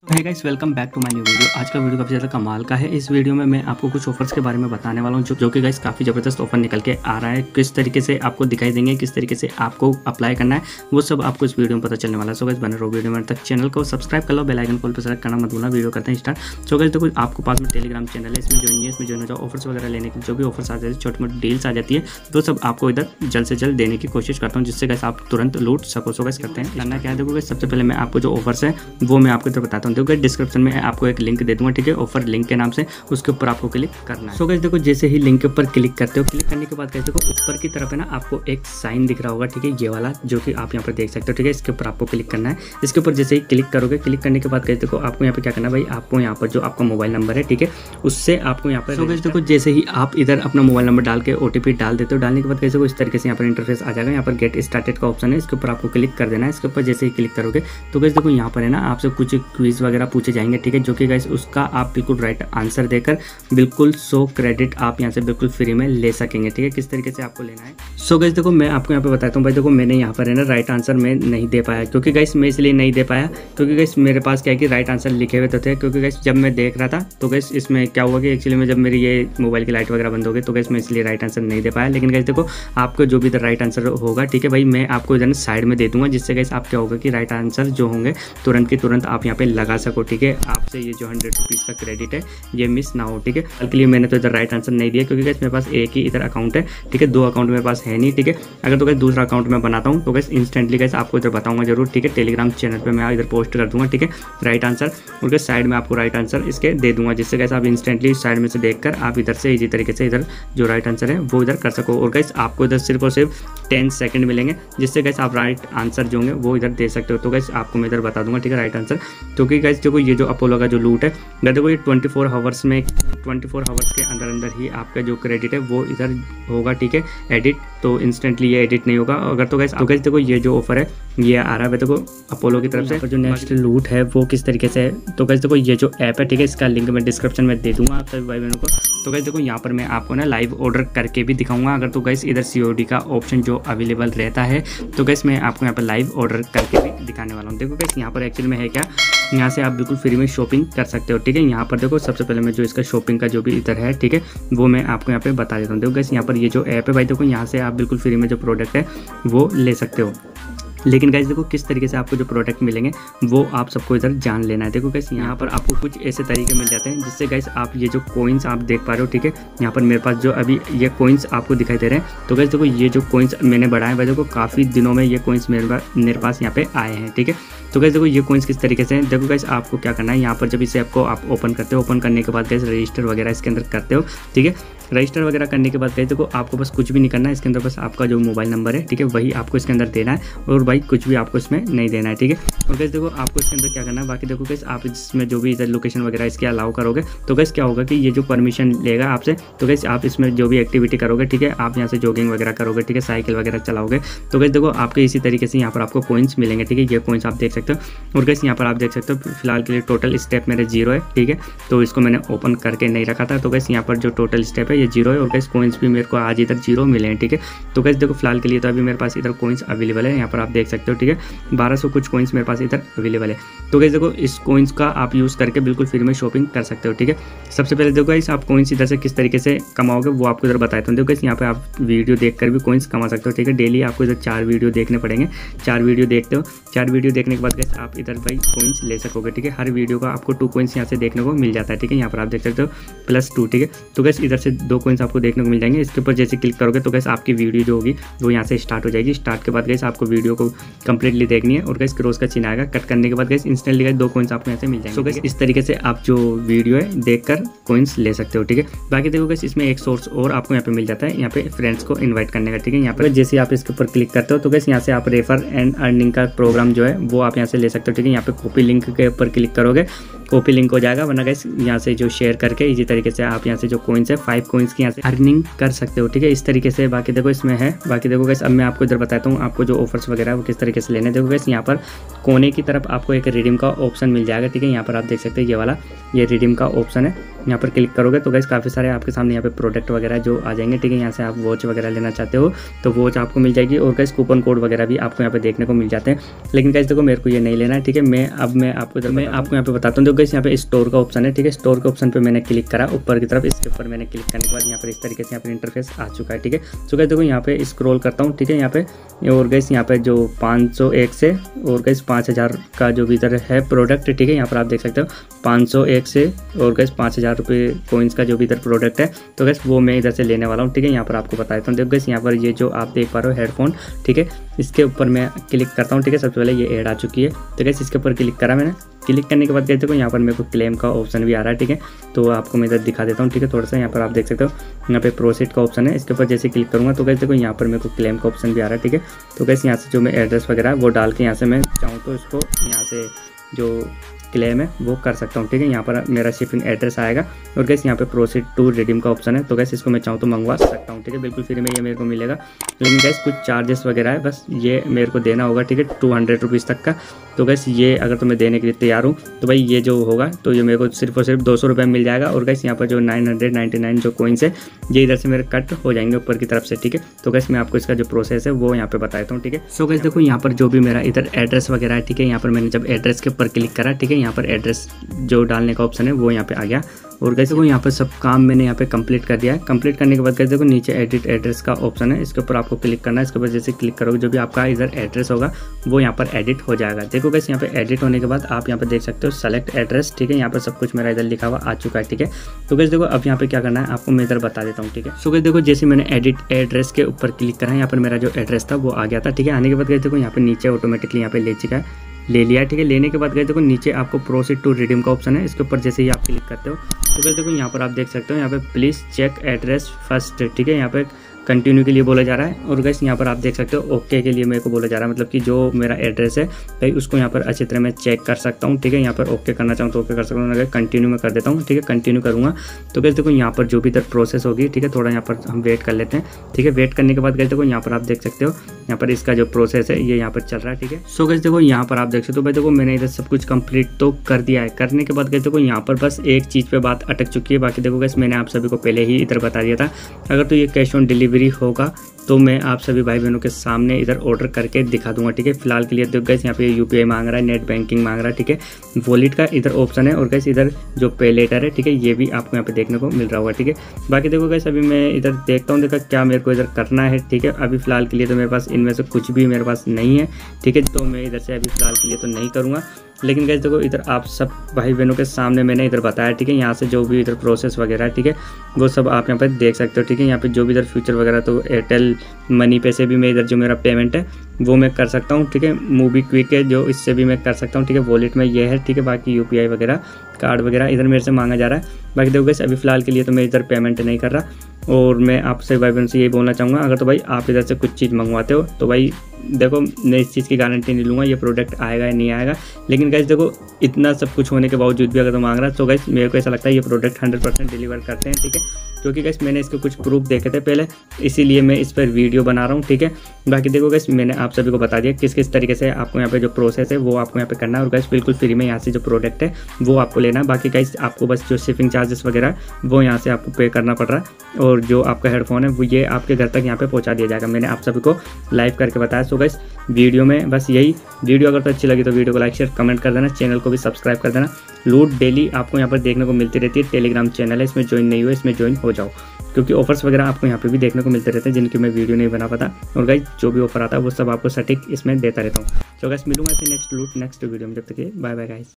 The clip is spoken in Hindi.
Hey guys, welcome back to my new video. आज का वीडियो काफ़ी ज़्यादा कमाल का है। इस वीडियो में मैं आपको कुछ ऑफर्स के बारे में बताने वाला हूं जो कि गाइस काफ़ी ज़बरदस्त ऑफर निकल के आ रहा है। किस तरीके से आपको दिखाई देंगे, किस तरीके से आपको अप्लाई करना है, वो सब आपको इस वीडियो में पता चलने वाला है। सो गाइस बने रहो वीडियो में तक। चैनल को सब्सक्राइब कर लो, बेल आइकन कॉल पर सेलेक्ट करना मत भूलना। वीडियो करते हैं स्टार्ट। सो गाइस देखो, आपको पास में टेलीग्राम चैनल है, इसमें ज्वाइन हो जाओ। ऑफर्स वगैरह लेने के जो भी ऑफर्स आ जाते हैं, छोटी मोटी डील्स आ जाती है, तो सब आपको इधर जल्द से जल्द देने की कोशिश करता हूँ, जिससे गाइस आप तुरंत लूट सको। सो गाइस करते हैं। करना क्या है, देखो गाइस सबसे पहले मैं आपको जो ऑफर्स है वो मैं आपको इधर बताता हूँ। देखो डिस्क्रिप्शन में आपको एक लिंक दे दूंगा, ठीक है, ऑफर लिंक के नाम से। उसके ऊपर आपको क्लिक करना है। सो गाइस देखो, जैसे ही लिंक के ऊपर क्लिक करते हो, क्लिक करने के बाद गाइस देखो ऊपर की तरफ है ना, आपको एक साइन दिख रहा होगा, ठीक है, ये वाला जो कि आप यहाँ पर देख सकते हो, ठीक है। इसके ऊपर आपको क्लिक करना है। इसके ऊपर जैसे ही क्लिक करोगे, क्लिक करने के बाद गाइस देखो आपको यहाँ पे क्या करना है भाई, आपको यहाँ पर जो आपका मोबाइल नंबर है, ठीक है, उससे आपको यहाँ पर। सो गाइस देखो, जैसे ही आप इधर अपना मोबाइल नंबर डाल के OTP डाल देते हो, डालने के बाद गाइस देखो इस तरीके से यहाँ पर इंटरफेस आ जाएगा। यहाँ पर गेट स्टार्टेड का ऑप्शन है, इसके ऊपर आपको क्लिक कर देना है। इसके ऊपर जैसे ही क्लिक करोगे तो गाइस देखो यहाँ पर है ना, आपसे कुछ क्विज वगैरह पूछे जाएंगे, ठीक है, जो कि गाइस उसका आप बिल्कुल राइट आंसर देकर बिल्कुल 100 क्रेडिट आप यहाँ से बिल्कुल फ्री में ले सकेंगे, ठीक है। किस तरीके से आपको लेना है, सो गाइस देखो मैं आपको यहाँ पे बताता हूँ भाई। देखो मैंने यहाँ पर है ना राइट आंसर मैं नहीं दे पाया, क्योंकि गाइस मैं इसलिए नहीं दे पाया क्योंकि गाइस मेरे पास क्या है कि राइट आंसर लिखे हुए तो थे। क्योंकि गाइस जब मैं देख रहा था तो गाइस इसमें क्या हुआ कि एक्चुअली में जब मेरी ये मोबाइल की लाइट वगैरह बंद हो गई तो गाइस मैं इसलिए राइट आंसर नहीं दे पाया। लेकिन गाइस देखो आपको जो भी इधर राइट आंसर होगा, ठीक है भाई, मैं आपको इधर साइड में दे दूंगा, जिससे गाइस आप क्या होगा कि राइट आंसर जो होंगे तुरंत की तुरंत आप यहाँ पे लगा सको, ठीक है। आपसे ये जो 100 रुपीज़ का क्रेडिट है ये मिस ना हो, ठीक है। कल के लिए मैंने तो इधर राइट आंसर नहीं दिया क्योंकि गाइस मेरे पास एक ही इधर अकाउंट है, ठीक है, 2 अकाउंट मेरे पास है नहीं, ठीक है। अगर तो गाइस दूसरा अकाउंट मैं बनाता हूँ तो गाइस इंस्टेंटली गाइस आपको इधर बताऊंगा जरूर, ठीक है। टेलीग्राम चैनल पे मैं इधर पोस्ट कर दूंगा, ठीक है, राइट आंसर, और गाइस साइड में आपको राइट आंसर इसके दे दूंगा, जिससे गाइस आप इंस्टेंटली साइड में से देखकर आप इधर से इजी तरीके से इधर जो राइट आंसर है वो इधर कर सको। और गाइस आपको इधर सिर्फ और सिर्फ 10 सेकंड मिलेंगे, जिससे गाइस आप राइट आंसर जो होंगे वो इधर दे सकते हो। तो गाइस आपको मैं इधर बता दूंगा, ठीक है, राइट आंसर। क्योंकि गाइस देखो ये जो अपोलो का जो लूट है, देखो ये 24 आवर्स में 24 आवर्स के अंदर ही आपका जो क्रेडिट है वो इधर होगा, ठीक है, एडिट। तो इंस्टेंटली ये एडिट नहीं होगा। अगर तो गाइस देखो ये जो ऑफर है ये आ रहा है देखो अपोलो की तरफ से। जो नेक्स्ट लूट है वो किस तरीके से है, तो गाइस देखो ये जो ऐप है, ठीक है, इसका लिंक मैं डिस्क्रिप्शन में दे दूंगा आप सभी भाई बहनों को। तो गाइस देखो यहाँ पर मैं आपको ना लाइव ऑर्डर करके भी दिखाऊंगा। अगर तो गाइस इधर COD का ऑप्शन जो अवेलेबल रहता है तो गाइस मैं आपको यहाँ पर लाइव ऑर्डर करके भी दिखाने वाला हूँ। देखो गाइस यहाँ पर एक्चुअली में है क्या, यहाँ से आप बिल्कुल फ्री में शॉपिंग कर सकते हो, ठीक है। यहाँ पर देखो सबसे पहले मैं जो इसका शॉपिंग का जो भी इधर है, ठीक है, वो मैं आपको यहाँ पे बता देता हूँ। देखो गाइस यहाँ पर ये जो ऐप है भाई, देखो यहाँ से आप बिल्कुल फ्री में जो प्रोडक्ट है वो ले सकते हो। लेकिन गाइस देखो किस तरीके से आपको जो प्रोडक्ट मिलेंगे वो आप सबको इधर जान लेना है। देखो गाइस यहाँ पर आपको कुछ ऐसे तरीके मिल जाते हैं जिससे गाइस आप ये जो कॉइन्स आप देख पा रहे हो, ठीक है, यहाँ पर मेरे पास जो अभी ये कॉइन्स आपको दिखाई दे रहे हैं। तो गाइस देखो ये जो कॉइन्स मैंने बढ़ाए भाई, देखो काफ़ी दिनों में ये कॉइन्स मेरे पास यहाँ पे आए हैं, ठीक है। तो गाइस देखो ये कॉइन्स किस तरीके से हैं, देखो गाइस आपको क्या करना है, यहाँ पर जब इसे आपको आप ओपन करते हो, ओपन करने के बाद गाइस रजिस्टर वगैरह इसके अंदर करते हो, ठीक है। रजिस्टर वगैरह करने के बाद गाइस देखो आपको बस कुछ भी नहीं करना है, इसके अंदर बस आपका जो मोबाइल नंबर है, ठीक है, वही आपको इसके अंदर देना है, और भाई कुछ भी आपको इसमें नहीं देना है, ठीक है। और गाइस देखो आपको इसके अंदर क्या करना है, बाकी देखो गाइस आप इसमें जो भी इधर लोकेशन वगैरह इसके अलाउ करोगे तो गाइस क्या होगा कि ये जो परमिशन लेगा आपसे, तो गाइस आप इसमें जो भी एक्टिविटी करोगे, ठीक है, आप यहाँ से जॉगिंग वगैरह करोगे, ठीक है, साइकिल वगैरह चलाओगे, तो गाइस देखो आपके इसी तरीके से यहाँ पर आपको कॉइन्स मिलेंगे, ठीक है। ये कॉइन्स आप देख सकते हो। और गाइस यहाँ पर आप देख सकते हो फिलहाल के लिए टोटल स्टेप मेरे 0 है, ठीक है, तो इसको मैंने ओपन करके नहीं रखा था। तो गाइस यहाँ पर जो टोटल स्टेप है ये 0 है, और गाइस कॉइन्स भी मेरे को आज इधर 0 मिले हैं, ठीक है। तो गाइस देखो फिलहाल के लिए तो अभी मेरे पास इधर कॉइन्स अवेलेबल है, यहाँ पर आप देख सकते हो, ठीक है, 1200 कुछ कॉइन्स मेरे पास इधर अवेलेबल है। तो गाइस देखो इस कॉइन्स का आप यूज़ करके बिल्कुल फ्री में शॉपिंग कर सकते हो, ठीक है। सबसे पहले देखो गाइस आप कॉइन्स इधर से किस तरीके से कमाओगे वो आपको इधर बताता हूँ। देखो गाइस यहाँ पे आप वीडियो देखकर भी कॉइन्स कमा सकते हो, ठीक है। डेली आपको इधर 4 वीडियो देखने पड़ेंगे, 4 वीडियो देखते हो, 4 वीडियो देखने के बाद गाइस आप इधर भाई कॉइन्स ले सकोगे, ठीक है। हर वीडियो का आपको 2 कॉइन्स यहाँ से देखने को मिल जाता है, ठीक है। यहाँ पर आप देख सकते हो +2, ठीक है। तो गाइस इधर से 2 कॉइन्स आपको देखने को मिल जाएंगे। इसके ऊपर जैसे क्लिक करोगे तो गाइस आपकी वीडियो जो होगी वो यहाँ से स्टार्ट हो जाएगी। स्टार्ट के बाद गाइस आपको वीडियो को कंप्लीटली देखनी है, और गाइस क्रॉस का चिन्ह आएगा, कट करने के बाद गाइस इंस्टेंटली गाइस 2 कॉइन्स आपको यहाँ से मिल जाएंगे। सो गाइस इस तरीके से आप जो वीडियो है देखकर कॉइन्स ले सकते हो, ठीक है। बाकी देखो गाइस इसमें एक सोर्स और आपको यहाँ पे मिल जाता है, यहाँ पे फ्रेंड्स को इन्वाइट करने का, ठीक है। यहाँ पर जैसे आप इसके ऊपर क्लिक करते हो तो गाइस यहाँ से आप रेफर एंड अर्निंग का प्रोग्राम जो है वो आप यहाँ से ले सकते हो, ठीक है। यहाँ पे कॉपी लिंक के ऊपर क्लिक करोगे, कॉपी लिंक हो जाएगा, वरना गाइस यहाँ से जो शेयर करके इसी तरीके से आप यहाँ से जो कॉइन्स है 5 कॉइन्स की यहाँ से अर्निंग कर सकते हो, ठीक है। इस तरीके से बाकी देखो इसमें है। बाकी देखो गाइस अब मैं आपको इधर बताता हूँ आपको जो ऑफर्स वगैरह है वो किस तरीके से लेने। देखो गाइस यहाँ पर कोने की तरफ आपको एक रिडीम का ऑप्शन मिल जाएगा, ठीक है। यहाँ पर आप देख सकते हैं ये वाला ये रिडीम का ऑप्शन है। यहाँ पर क्लिक करोगे तो गाइस काफ़ी सारे आपके सामने यहाँ पे प्रोडक्ट वगैरह जो आ जाएंगे, ठीक है। यहाँ से आप वॉच वगैरह लेना चाहते हो तो वॉच आपको मिल जाएगी, और गाइस कूपन कोड वगैरह भी आपको यहाँ पे देखने को मिल जाते हैं। लेकिन गाइस देखो मेरे को ये नहीं लेना है, ठीक है। मैं आपको यहाँ पे बताता हूँ। देखो गाइस यहाँ पे स्टोर का ऑप्शन है, ठीक है। स्टोर के ऑप्शन पे मैंने क्लिक करा ऊपर की तरफ, इसके ऊपर मैंने क्लिक करने के बाद यहाँ पर इस तरीके से यहाँ पर इंटरफेस आ चुका है, ठीक है। सो गाइस देखो यहाँ पे स्क्रॉल करता हूँ, ठीक है। यहाँ पे और गाइस यहाँ पे जो 501 से और गाइस 5000 का जो भी इधर है प्रोडक्ट, ठीक है। यहाँ पर आप देख सकते हो 501 से और गाइस 5000 रुपये कॉइन्स का जो भी इधर प्रोडक्ट है, तो गाइस वो मैं इधर से लेने वाला हूँ, ठीक है। यहाँ पर आपको बता देता हूँ। देखो गाइस यहाँ पर ये जो आप देख पा रहे हो हेडफोन, ठीक है, इसके ऊपर मैं क्लिक करता हूँ, ठीक है। सबसे पहले ये ऐड आ चुकी है, तो गाइस इसके ऊपर क्लिक करा मैंने। क्लिक करने के बाद गाइस देखो यहाँ पर मेरे को क्लेम का ऑप्शन भी आ रहा है, ठीक है। तो आपको मैं इधर दिखा देता हूँ, ठीक है। थोड़ा सा यहाँ पर आप देख सकते हो यहाँ पे प्रोसीड का ऑप्शन है, इसके ऊपर जैसे क्लिक करूँगा तो गाइस देखो यहाँ पर मेरे को क्लेम का ऑप्शन भी आ रहा है, ठीक है। तो गाइस यहाँ से जो मैं एड्रेस वगैरह है वो डाल के यहाँ से मैं चाहूँ तो इसको यहाँ से जो क्लेम है वो कर सकता हूँ, ठीक है। यहाँ पर मेरा शिपिंग एड्रेस आएगा और गैस यहाँ पे प्रोसीड टू रिडीम का ऑप्शन है, तो गैस इसको मैं चाहूँ तो मंगवा सकता हूँ, ठीक है। बिल्कुल फ्री में ये मेरे को मिलेगा, लेकिन गैस कुछ चार्जेस वगैरह है, बस ये मेरे को देना होगा, ठीक है, 200 रुपीज़ तक का। तो गैस ये अगर तो मैं देने के लिए तैयार हूँ तो भाई ये जो होगा तो ये मेरे को सिर्फ और सिर्फ 200 रुपये में मिल जाएगा। और गैस यहाँ पर जो 999 जो कॉइन्स है ये इधर से मेरे कट हो जाएंगे ऊपर की तरफ से, ठीक है। तो गैस मैं आपको इसका जो प्रोसेस है वो यहाँ पे बताता हूँ, ठीक है। सो गैस देखो यहाँ पर जो भी मेरा इधर एड्रेस वगैरह है, ठीक है। यहाँ पर मैंने जब एड्रेस के ऊपर क्लिक करा, ठीक है, यहाँ पर एड्रेस जो डालने का ऑप्शन है वो यहाँ पे आ गया। और गैस देखो यहाँ पर सब काम मैंने यहाँ पे कंप्लीट कर दिया है। कंप्लीट करने के बाद गैस देखो नीचे एडिट एड्रेस का ऑप्शन है, इसके ऊपर आपको क्लिक करना है। इसके ऊपर जैसे क्लिक करोगे जो भी आपका इधर एड्रेस होगा वो यहाँ पर एडिट हो जाएगा। देखो गैस यहाँ पे एडिट होने के बाद आप यहाँ पे देख सकते हो सेलेक्ट एड्रेस, ठीक है। यहाँ पर सब कुछ मेरा इधर लिखा हुआ आ चुका है, ठीक है। तो गैस देखो अब यहाँ पे क्या करना है आपको मैं इधर बता देता हूँ, ठीक है। सो गैस देखो जैसे मैंने एडिट एड्रेस के ऊपर क्लिक करा, यहाँ पर मेरा जो एड्रेस था वो आ गया था, ठीक है। आने के बाद गैस देखो यहाँ पे नीचे ऑटोमेटिकली यहाँ पे ले चुका है, ले लिया, ठीक है। लेने के बाद गए देखो नीचे आपको प्रोसीड टू रिडीम का ऑप्शन है, इसके ऊपर जैसे ही आप क्लिक करते हो तो गए देखो यहाँ पर आप देख सकते हो यहाँ पे प्लीज़ चेक एड्रेस फर्स्ट, ठीक है। यहाँ पे कंटिन्यू के लिए बोला जा रहा है। और गैस यहाँ पर आप देख सकते हो ओके के लिए मेरे को बोला जा रहा है, मतलब कि जो मेरा एड्रेस है भाई उसको यहाँ पर अच्छी तरह मैं चेक कर सकता हूँ, ठीक है। यहाँ पर ओके करना चाहूँ तो ओके कर सकता हूँ, अगर कंटिन्यू में कर देता हूँ, ठीक है। कंटिन्यू करूँगा तो गैस देखो यहाँ पर जो भी इधर प्रोसेस होगी, ठीक है, थोड़ा यहाँ पर हम वेट कर लेते हैं, ठीक है। वेट करने के बाद गैस देखो यहाँ पर आप देख सकते हो यहाँ पर इसका जो प्रोसेस है ये यहाँ पर चल रहा है, ठीक है। सो गैस देखो यहाँ पर आप देख सकते हो भाई देखो मैंने इधर सब कुछ कंप्लीट तो कर दिया है। करने के बाद गैस देखो यहाँ पर बस एक चीज़ पे बात अटक चुकी है। बाकी देखो गैस मैंने आप सभी को पहले ही इधर बता दिया था, अगर तो ये कैश ऑन डिलीवरी होगा तो मैं आप सभी भाई बहनों के सामने इधर ऑर्डर करके दिखा दूंगा, ठीक है। फिलहाल के लिए तो गैस यहाँ पे यूपीआई मांग रहा है, नेट बैंकिंग मांग रहा है, ठीक है। वॉलेट का इधर ऑप्शन है और गैस इधर जो पे लेटर है, ठीक है, ये भी आपको यहाँ पे देखने को मिल रहा होगा, ठीक है। बाकी देखो गैस अभी मैं इधर देखता हूँ देखा क्या मेरे को इधर करना है, ठीक है। अभी फिलहाल के लिए तो मेरे पास इनमें से कुछ भी मेरे पास नहीं है, ठीक है। तो मैं इधर से अभी फिलहाल के लिए तो नहीं करूँगा, लेकिन गैस देखो इधर आप सब भाई बहनों के सामने मैंने इधर बताया, ठीक है। यहाँ से जो भी इधर प्रोसेस वगैरह है, ठीक है, वो सब आप यहाँ पर देख सकते हो, ठीक है। यहाँ पे जो भी इधर फ्यूचर वगैरह तो एयरटेल मनी पे से भी मैं इधर जो मेरा पेमेंट है वो मैं कर सकता हूँ, ठीक है। मूवी क्विक है जो इससे भी मैं कर सकता हूँ, ठीक है। वॉलेट में ये है, ठीक है। बाकी यूपीआई वगैरह कार्ड वगैरह इधर मेरे से मांगा जा रहा है। बाकी देखो गैस अभी फिलहाल के लिए तो मैं इधर पेमेंट नहीं कर रहा। और मैं आपसे भाई बहन से यही बोलना चाहूँगा, अगर तो भाई आप इधर से कुछ चीज़ मंगवाते हो तो भाई देखो मैं इस चीज़ की गारंटी नहीं लूँगा ये प्रोडक्ट आएगा या नहीं आएगा, लेकिन गाइस देखो इतना सब कुछ होने के बावजूद भी अगर तो मांग रहा है तो गाइस मेरे को ऐसा लगता है ये प्रोडक्ट 100% डिलीवर करते हैं, ठीक है। क्योंकि गाइस मैंने इसके कुछ प्रूफ देखे थे पहले, इसीलिए मैं इस पर वीडियो बना रहा हूँ, ठीक है। बाकी देखो गाइस मैंने आप सभी को बता दिया किस किस तरीके से आपको यहाँ पे जो प्रोसेस है वो आपको यहाँ पे करना है। और गाइस बिल्कुल फ्री में यहाँ से जो प्रोडक्ट है वो आपको लेना है। बाकी गाइस आपको बस जो शिपिंग चार्जेस वगैरह वो यहाँ से आपको पे करना पड़ रहा है, और जो आपका हेडफोन है वो ये आपके घर तक यहाँ पे पहुँचा दिया जाएगा। मैंने आप सभी को लाइव करके बताया। सो गाइस वीडियो में बस यही, वीडियो अगर तो अच्छी लगी तो वीडियो को लाइक शेयर कमेंट कर देना, चैनल को भी सब्सक्राइब कर देना। लूट डेली आपको यहाँ पर देखने को मिलती रहती है। टेलीग्राम चैनल है, इसमें ज्वाइन नहीं हुआ इसमें ज्वाइन हो जाओ, क्योंकि ऑफर्स वगैरह आपको यहाँ पे भी देखने को मिलते रहते हैं जिनकी मैं वीडियो नहीं बना पाता। और गाइस जो भी ऑफर आता है वो सब आपको सटीक इसमें देता रहता हूँ। तो गाइस मिलूंगा ऐसे नेक्स्ट वीडियो में, जब तक बाय बाय गाइस।